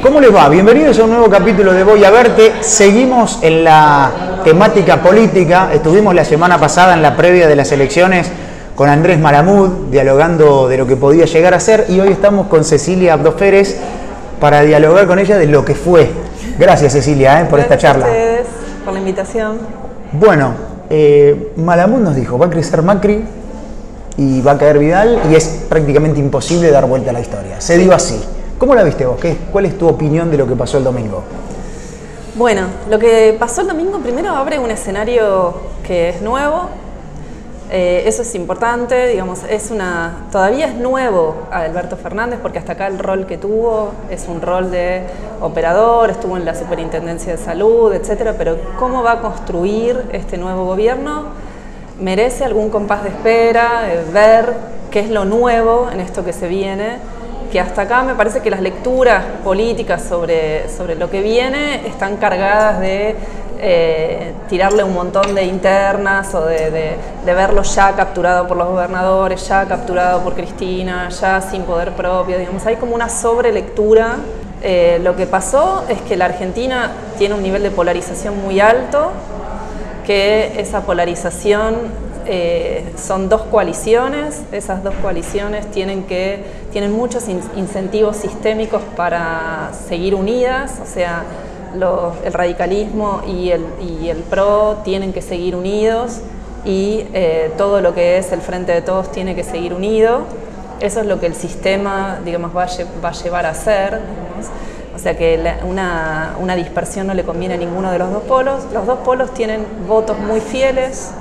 ¿Cómo les va? Bienvenidos a un nuevo capítulo de Voy a Verte. Seguimos en la temática política. Estuvimos la semana pasada en la previa de las elecciones con Andrés Malamud, dialogando de lo que podía llegar a ser, y hoy estamos con Cecilia Abdo Férez para dialogar con ella de lo que fue. Gracias, Cecilia, por esta charla. Gracias a ustedes por la invitación. Bueno, Malamud nos dijo, va a crecer Macri y va a caer Vidal y es prácticamente imposible dar vuelta a la historia. Se dio así. ¿Cómo la viste vos? ¿Cuál es tu opinión de lo que pasó el domingo? Bueno, lo que pasó el domingo primero abre un escenario que es nuevo. Eso es importante, digamos, todavía es nuevo a Alberto Fernández porque hasta acá el rol que tuvo es un rol de operador, estuvo en la Superintendencia de Salud, etcétera, pero cómo va a construir este nuevo gobierno merece algún compás de espera, ver qué es lo nuevo en esto que se viene, que hasta acá me parece que las lecturas políticas sobre lo que viene están cargadas de tirarle un montón de internas o de verlo ya capturado por los gobernadores, ya capturado por Cristina, ya sin poder propio, digamos, hay como una sobrelectura. Lo que pasó es que la Argentina tiene un nivel de polarización muy alto, que esa polarización son dos coaliciones, esas dos coaliciones tienen muchos incentivos sistémicos para seguir unidas, o sea, el radicalismo y el PRO tienen que seguir unidos y todo lo que es el Frente de Todos tiene que seguir unido. Eso es lo que el sistema, digamos, va a llevar a hacer, digamos. O sea que una dispersión no le conviene a ninguno de los dos polos. Los dos polos tienen votos muy fieles,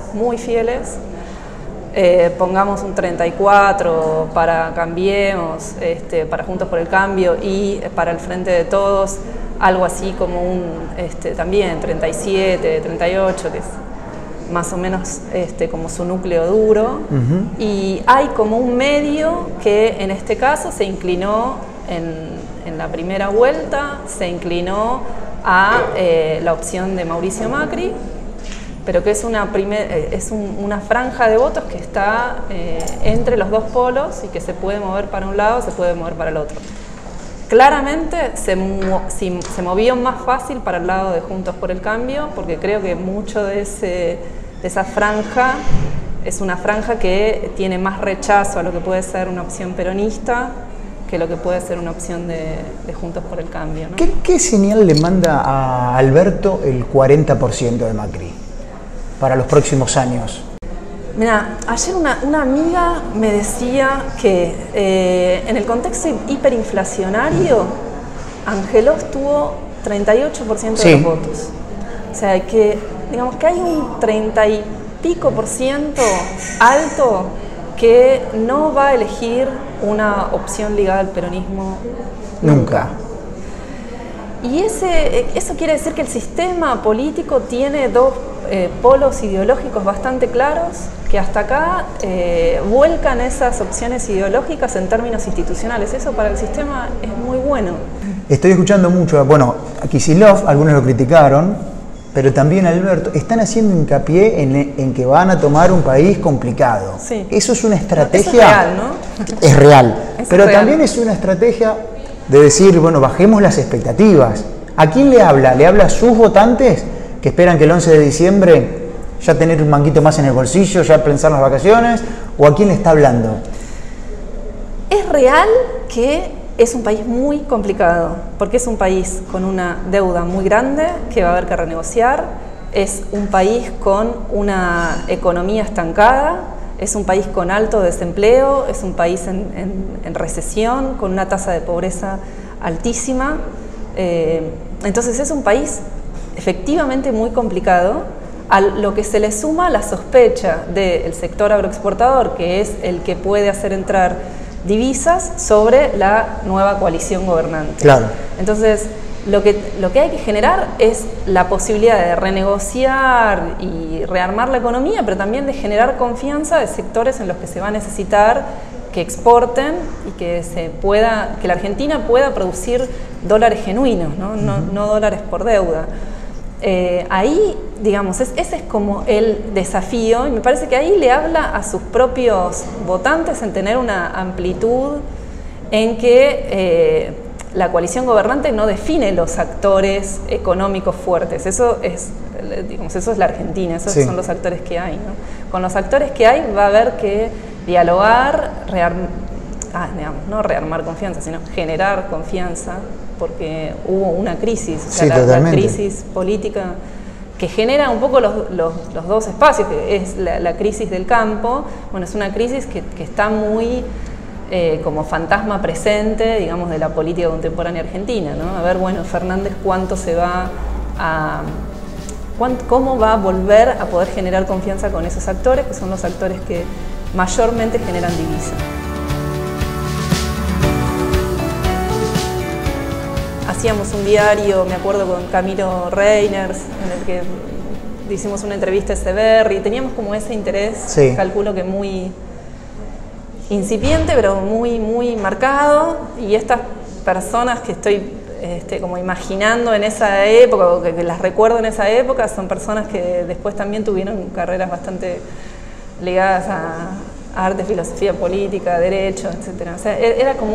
pongamos un 34 para Cambiemos, para Juntos por el Cambio, y para el Frente de Todos algo así como también 37, 38, que es más o menos como su núcleo duro. Y hay como un medio que en este caso se inclinó en la primera vuelta, se inclinó a la opción de Mauricio Macri, pero que es una franja de votos que está entre los dos polos y que se puede mover para un lado, se puede mover para el otro. Claramente se movió más fácil para el lado de Juntos por el Cambio, porque creo que mucho de esa franja es una franja que tiene más rechazo a lo que puede ser una opción peronista que lo que puede ser una opción de Juntos por el Cambio, ¿no? ¿Qué señal le manda a Alberto el 40% de Macri para los próximos años? Mira, ayer una amiga me decía que en el contexto hiperinflacionario, Angelos tuvo 38% de los votos. O sea, que digamos que hay un 30 y pico % alto que no va a elegir una opción ligada al peronismo nunca. Y eso quiere decir que el sistema político tiene dos polos ideológicos bastante claros, que hasta acá vuelcan esas opciones ideológicas en términos institucionales. Eso para el sistema es muy bueno. Estoy escuchando mucho, a Kicillof, algunos lo criticaron, pero también Alberto, están haciendo hincapié en que van a tomar un país complicado. Sí. Eso es una estrategia. Eso es real, ¿no? Es real. Pero real. También es una estrategia de decir, bueno, bajemos las expectativas. ¿A quién le habla? ¿Le habla a sus votantes que esperan que el 11 de diciembre ya tener un manguito más en el bolsillo, ya pensar las vacaciones? ¿O a quién le está hablando? Es real que es un país muy complicado, porque es un país con una deuda muy grande que va a haber que renegociar, es un país con una economía estancada, es un país con alto desempleo, es un país en recesión, con una tasa de pobreza altísima. Entonces es un país efectivamente muy complicado, a lo que se le suma la sospecha del sector agroexportador, que es el que puede hacer entrar divisas sobre la nueva coalición gobernante. Claro. Entonces, lo que hay que generar es la posibilidad de renegociar y rearmar la economía, pero también de generar confianza de sectores en los que se va a necesitar que exporten y que la Argentina pueda producir dólares genuinos, no dólares por deuda. Ahí, digamos, ese es como el desafío, y me parece que ahí le habla a sus propios votantes en tener una amplitud en que la coalición gobernante no define los actores económicos fuertes. Eso es, digamos, eso es la Argentina, esos son los actores que hay, ¿no? Con los actores que hay va a haber que dialogar, digamos, no rearmar confianza, sino generar confianza, porque hubo una crisis, o sea, la crisis política que genera un poco los dos espacios, que es la crisis del campo. Bueno, es una crisis que está muy como fantasma presente, digamos, de la política contemporánea argentina, ¿no? A ver, bueno, Fernández, ¿cómo va a volver a poder generar confianza con esos actores, que son los actores que mayormente generan divisa? Hacíamos un diario, me acuerdo, con Camilo Reiners, en el que hicimos una entrevista a Echeverri, y teníamos como ese interés, calculo que muy incipiente, pero muy, muy marcado, y estas personas que estoy como imaginando en esa época, o que las recuerdo en esa época, son personas que después también tuvieron carreras bastante ligadas a arte, filosofía política, derecho, etc. O sea, era como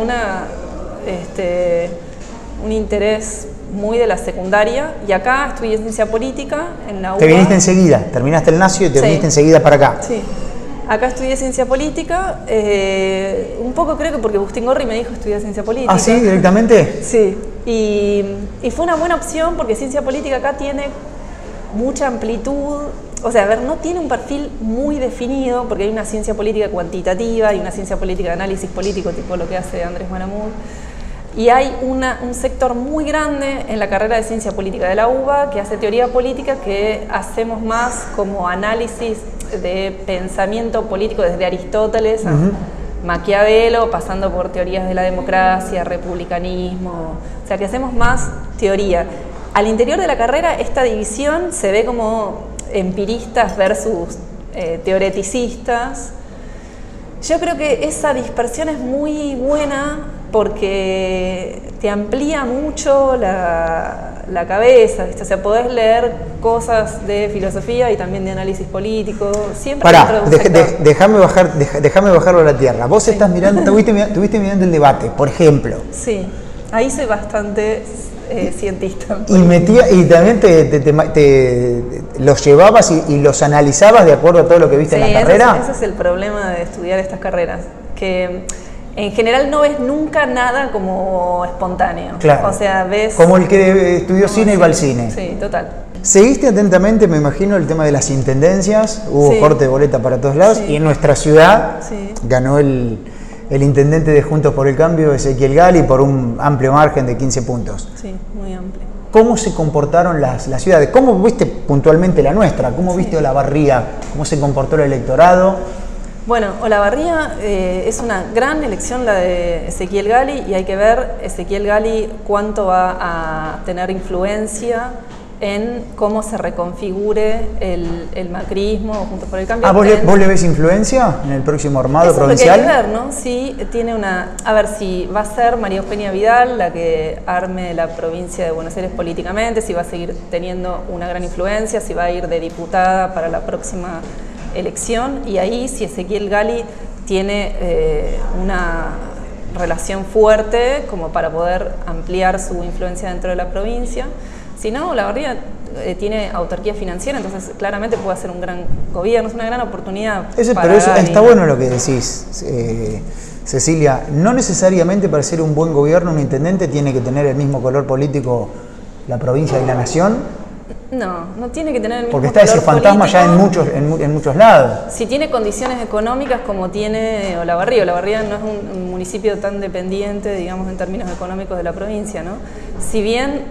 un interés muy de la secundaria, y acá estudié ciencia política en la UBA. ¿Te viniste enseguida? ¿Terminaste el Nacio y te viniste enseguida para acá? Sí. Acá estudié ciencia política, un poco creo que porque Agustín Gorri me dijo estudiar ciencia política. ¿Ah, sí? ¿Directamente? Sí, y fue una buena opción porque ciencia política acá tiene mucha amplitud, o sea, a ver, no tiene un perfil muy definido, porque hay una ciencia política cuantitativa y una ciencia política de análisis político, tipo lo que hace Andrés Malamud. Y hay un sector muy grande en la carrera de ciencia política de la UBA que hace teoría política, que hacemos más como análisis de pensamiento político desde Aristóteles a Maquiavelo, pasando por teorías de la democracia, republicanismo, o sea que hacemos más teoría. Al interior de la carrera esta división se ve como empiristas versus teoreticistas. Yo creo que esa dispersión es muy buena porque te amplía mucho la cabeza, ¿viste? O sea, podés leer cosas de filosofía y también de análisis político. Siempre déjame bajarlo a la tierra. Vos estás mirando, estuviste mirando el debate, por ejemplo. Sí, ahí soy bastante cientista. Y también los llevabas y los analizabas de acuerdo a todo lo que viste en la carrera. Ese es el problema de estudiar estas carreras, que en general no ves nunca nada como espontáneo. Claro. O sea, ves... Como el que estudió cine y va al cine. Sí, total. Seguiste atentamente, me imagino, el tema de las intendencias. Hubo corte de boleta para todos lados. Y en nuestra ciudad ganó el intendente de Juntos por el Cambio, Ezequiel Gali, por un amplio margen de 15 puntos. Sí, muy amplio. ¿Cómo se comportaron las ciudades? ¿Cómo viste puntualmente la nuestra? ¿Cómo viste Olavarría? ¿Cómo se comportó el electorado? Bueno, Olavarría es una gran elección la de Ezequiel Gali, y hay que ver Ezequiel Gali cuánto va a tener influencia en cómo se reconfigure el macrismo Juntos por el Cambio. ¿Vos le ves influencia en el próximo armado provincial? Eso es lo que hay que ver, ¿no? Si tiene a ver si va a ser María Eugenia Vidal la que arme la provincia de Buenos Aires políticamente, si va a seguir teniendo una gran influencia, si va a ir de diputada para la próxima elección, y ahí si Ezequiel Gali tiene una relación fuerte como para poder ampliar su influencia dentro de la provincia. Si no, Olavarría tiene autarquía financiera, entonces claramente puede hacer un gran gobierno, es una gran oportunidad. Pero eso está bueno lo que decís, Cecilia. No necesariamente para ser un buen gobierno un intendente tiene que tener el mismo color político la provincia y la nación. No tiene que tener el mismo porque está ese fantasma político, ya en muchos lados. Si tiene condiciones económicas como tiene Olavarría. Olavarría no es un municipio tan dependiente, digamos, en términos económicos de la provincia, ¿no? Si bien,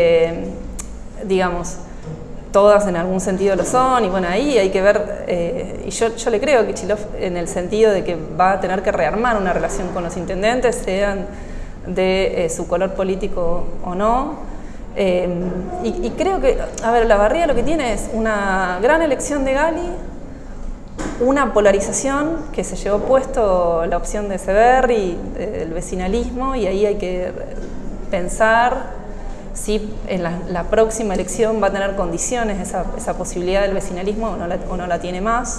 digamos, todas en algún sentido lo son, y bueno, ahí hay que ver, y yo le creo a Kicillof en el sentido de que va a tener que rearmar una relación con los intendentes, sean de su color político o no. Y creo que, a ver, Olavarría lo que tiene es una gran elección de Gali, una polarización que se llevó puesto la opción de Echeverri, el vecinalismo, y ahí hay que pensar si en la próxima elección va a tener condiciones esa posibilidad del vecinalismo o no la tiene más.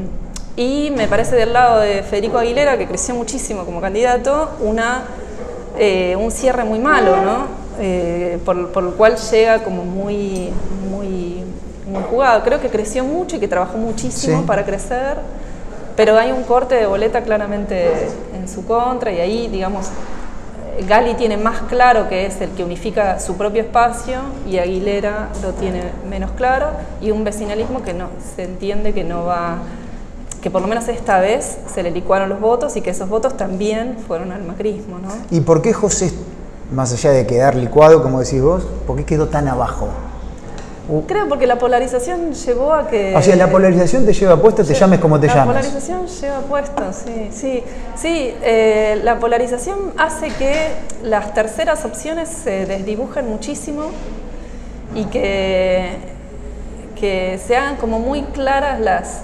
Y me parece del lado de Federico Aguilera, que creció muchísimo como candidato, una un cierre muy malo, ¿no? Por el cual llega como muy jugado. Creo que creció mucho y que trabajó muchísimo para crecer, pero hay un corte de boleta claramente en su contra, y ahí, digamos, Gali tiene más claro que es el que unifica su propio espacio, y Aguilera lo tiene menos claro, y un vecinalismo que no se entiende que no va, que por lo menos esta vez se le licuaron los votos, y que esos votos también fueron al macrismo, ¿no? ¿Y por qué José, más allá de quedar licuado, como decís vos, por qué quedó tan abajo? Creo porque la polarización llevó a que... O sea, la polarización te lleva puesto, te llames como te llames. La polarización lleva puesto, sí. La polarización hace que las terceras opciones se desdibujen muchísimo y que se hagan como muy claras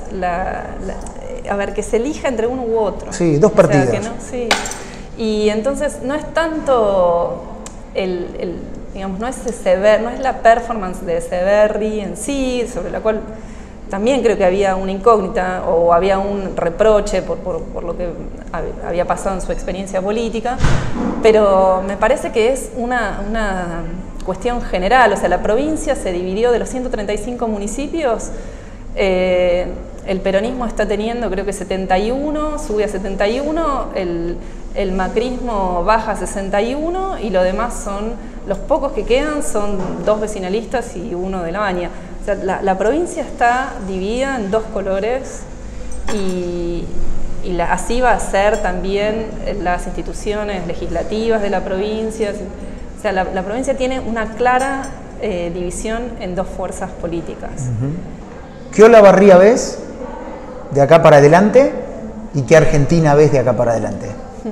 a ver, que se elija entre uno u otro. Sí, dos partidos. O sea, sí. Y entonces no es tanto digamos, no es la performance de Severri en sí, sobre la cual también creo que había una incógnita o había un reproche por lo que había pasado en su experiencia política, pero me parece que es una cuestión general. O sea, la provincia se dividió de los 135 municipios, el peronismo está teniendo creo que 71, sube a 71, el macrismo baja a 61, y lo demás son, los pocos que quedan son 2 vecinalistas y 1 de la Baña. O sea, la provincia está dividida en 2 colores, y así va a ser también las instituciones legislativas de la provincia. O sea, la provincia tiene una clara división en 2 fuerzas políticas. ¿Qué Olavarría ves de acá para adelante y qué Argentina ves de acá para adelante?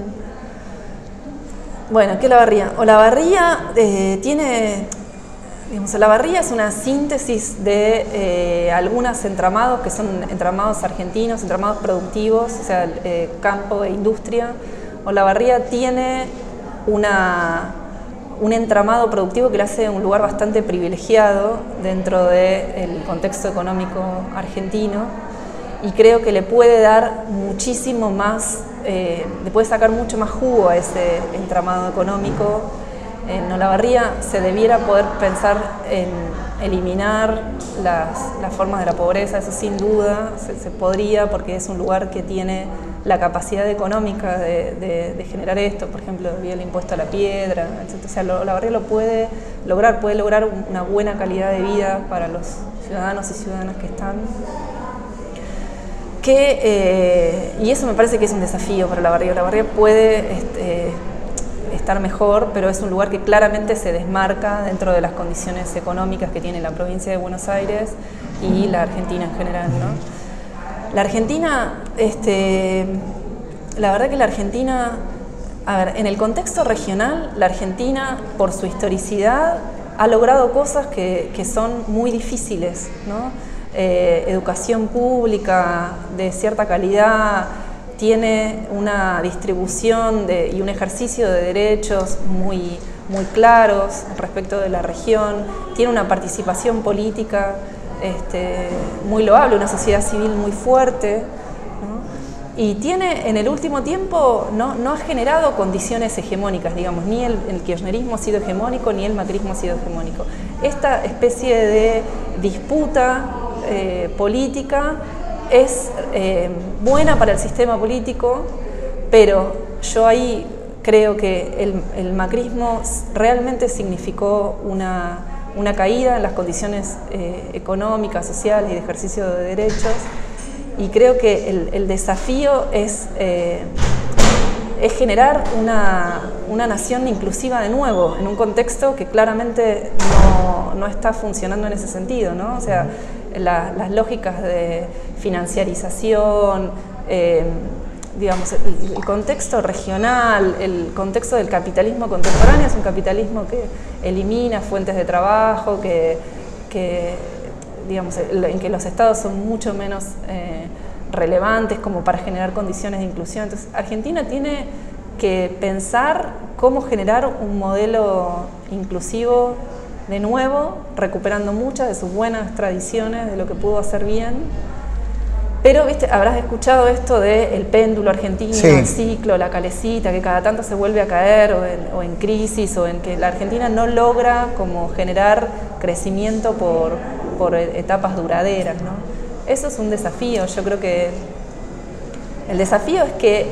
Bueno, ¿qué Olavarría? Olavarría tiene, digamos, Olavarría es una síntesis de algunos entramados que son entramados argentinos, entramados productivos, o sea, campo e industria. Olavarría tiene un entramado productivo que le hace un lugar bastante privilegiado dentro del contexto económico argentino, y creo que le puede dar muchísimo más, le puede sacar mucho más jugo a ese entramado económico. En Olavarría se debiera poder pensar en eliminar las formas de la pobreza, eso sin duda se podría, porque es un lugar que tiene la capacidad económica de generar esto. Por ejemplo, había el impuesto a la piedra, etc. O sea, Olavarría lo puede lograr una buena calidad de vida para los ciudadanos y ciudadanas que están. Y eso me parece que es un desafío para Olavarría. Olavarría puede estar mejor, pero es un lugar que claramente se desmarca dentro de las condiciones económicas que tiene la provincia de Buenos Aires y la Argentina en general, ¿no? La Argentina, la verdad que la Argentina, a ver, en el contexto regional, la Argentina, por su historicidad, ha logrado cosas que son muy difíciles, ¿no? Educación pública de cierta calidad, tiene una distribución y un ejercicio de derechos muy claros respecto de la región, tiene una participación política muy loable, una sociedad civil muy fuerte, ¿no? Y tiene, en el último tiempo, no ha generado condiciones hegemónicas, digamos, ni el kirchnerismo ha sido hegemónico, ni el macrismo ha sido hegemónico. Esta especie de disputa política es buena para el sistema político, pero yo ahí creo que el macrismo realmente significó una caída en las condiciones económicas, sociales y de ejercicio de derechos, y creo que el desafío es generar una nación inclusiva de nuevo, en un contexto que claramente no está funcionando en ese sentido, ¿no? O sea, las lógicas de financiarización, digamos, el contexto regional, el contexto del capitalismo contemporáneo es un capitalismo que elimina fuentes de trabajo, digamos, en que los estados son mucho menos relevantes como para generar condiciones de inclusión. Entonces, Argentina tiene que pensar cómo generar un modelo inclusivo de nuevo, recuperando muchas de sus buenas tradiciones, de lo que pudo hacer bien, Pero, viste, habrás escuchado esto del péndulo argentino, Sí. el ciclo, la calecita, que cada tanto se vuelve a caer o en crisis, o en que la Argentina no logra como generar crecimiento por etapas duraderas, ¿no? Eso es un desafío. Yo creo que el desafío es que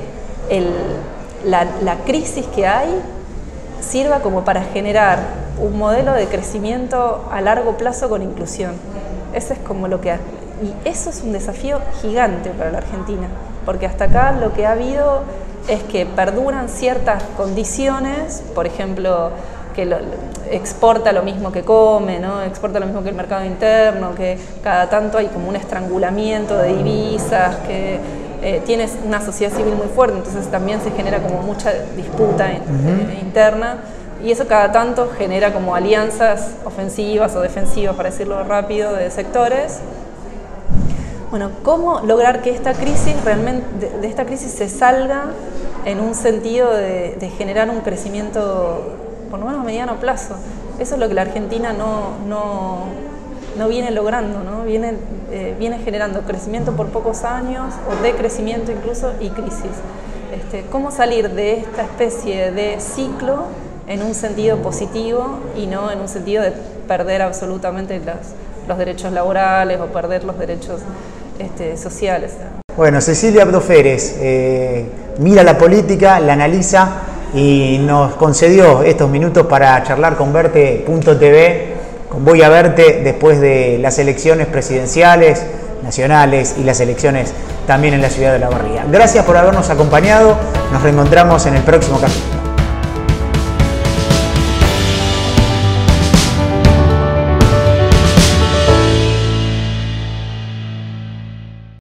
la crisis que hay sirva como para generar un modelo de crecimiento a largo plazo con inclusión. Eso es como lo que y eso es un desafío gigante para la Argentina, porque hasta acá lo que ha habido es que perduran ciertas condiciones, por ejemplo, que exporta lo mismo que come, ¿no? Exporta lo mismo que el mercado interno, que cada tanto hay como un estrangulamiento de divisas, que tienes una sociedad civil muy fuerte, entonces también se genera como mucha disputa interna, y eso cada tanto genera como alianzas ofensivas o defensivas, para decirlo rápido, de sectores. Bueno, ¿cómo lograr que esta crisis realmente, de esta crisis se salga en un sentido de generar un crecimiento, por lo menos a mediano plazo? Eso es lo que la Argentina no viene logrando, ¿no? Viene generando crecimiento por pocos años, o decrecimiento incluso, y crisis. ¿Cómo salir de esta especie de ciclo en un sentido positivo y no en un sentido de perder absolutamente los derechos laborales o perder los derechos sociales? Bueno, Cecilia Abdo Férez mira la política, la analiza y nos concedió estos minutos para charlar con Verte.tv, con Voy a Verte, después de las elecciones presidenciales, nacionales y las elecciones también en la ciudad de La Barría. Gracias por habernos acompañado, nos reencontramos en el próximo capítulo.